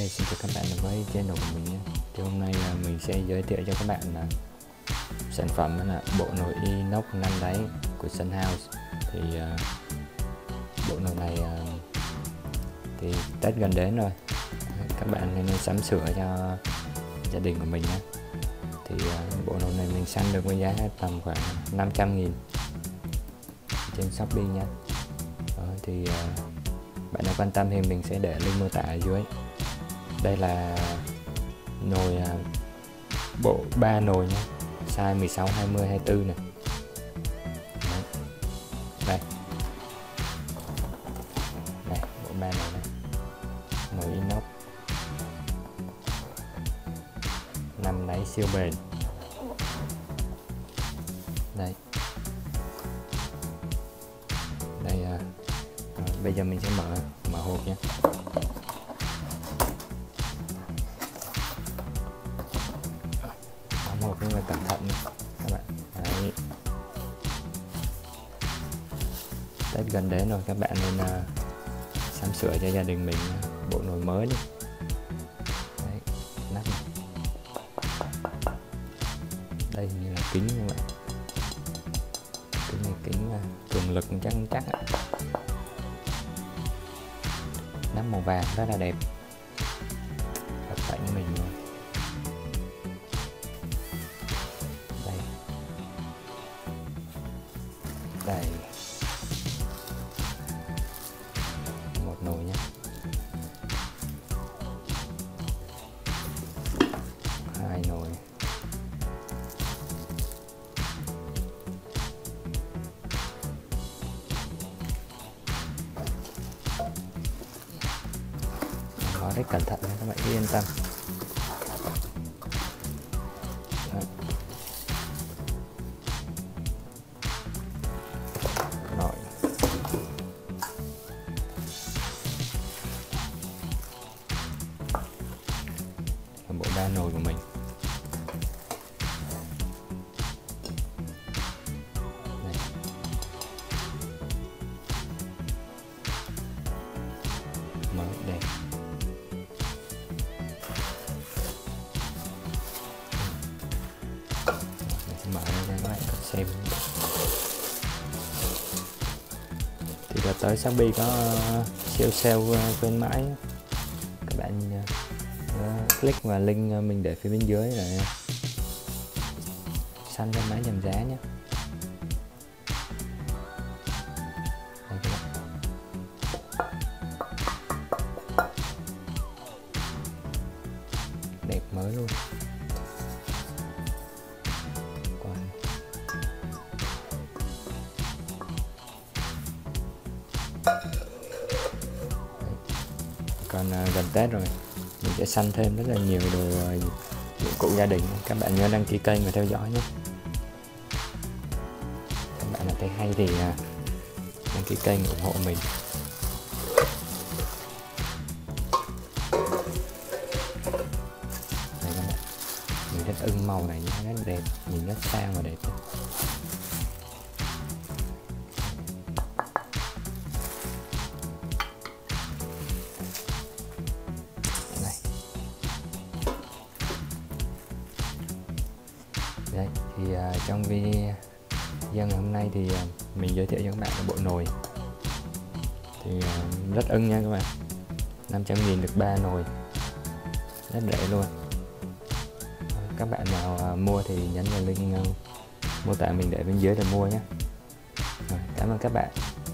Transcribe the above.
Xin chào các bạn đến với channel của mình nhé. Thì hôm nay mình sẽ giới thiệu cho các bạn là sản phẩm đó là bộ nồi inox 5 đáy của Sun House. Thì bộ nồi này thì Tết gần đến rồi, các bạn nên sắm sửa cho gia đình của mình nhé. Thì bộ nồi này mình săn được với giá tầm khoảng 500.000 trên Shopee nhé. Thì bạn nào quan tâm thì mình sẽ để link mô tả ở dưới. Đây là nồi bộ 3 nồi nhé, size 16, 20, 24 này. Đây, bộ 3 nồi này, nồi inox 5 đáy siêu bền. Đây, bây giờ mình sẽ mở hộp nhé. Một rất là cẩn thận các bạn. Đấy. Tết gần đến rồi, các bạn nên sắm sửa cho gia đình mình bộ nồi mới đi. Đấy, nắp này. Đây như là kính các bạn. Kính này kính cường lực chắc ạ. Nắp màu vàng rất là đẹp, hợp tay của mình luôn. Đây, một nồi nhé, hai nồi, nó rất cẩn thận nha các bạn, cứ yên tâm. Bộ 3 nồi của mình. Đây. Mới đẹp. Mình sẽ mở ra cho các bạn xem. Thì đợt tới Shopee có sale khuyến mãi, các bạn click vào link mình để phía bên dưới để săn cho máy giảm giá nhé. Đây các bạn. Đẹp mới luôn. Còn gần Tết rồi, mình sẽ săn thêm rất là nhiều đồ dụng cụ gia đình. Các bạn nhớ đăng ký kênh và theo dõi nhé. Các bạn nào thấy hay thì đăng ký kênh ủng hộ mình. Đây các bạn, mình rất ưng màu này, rất đẹp, nhìn rất sang và đẹp. Đấy, thì trong video ngày hôm nay thì mình giới thiệu cho các bạn bộ nồi thì rất ưng nha các bạn. 500.000 được 3 nồi, rất rẻ luôn. Các bạn nào mua thì nhấn vào link mô tả mình để bên dưới để mua nhé. Cảm ơn các bạn.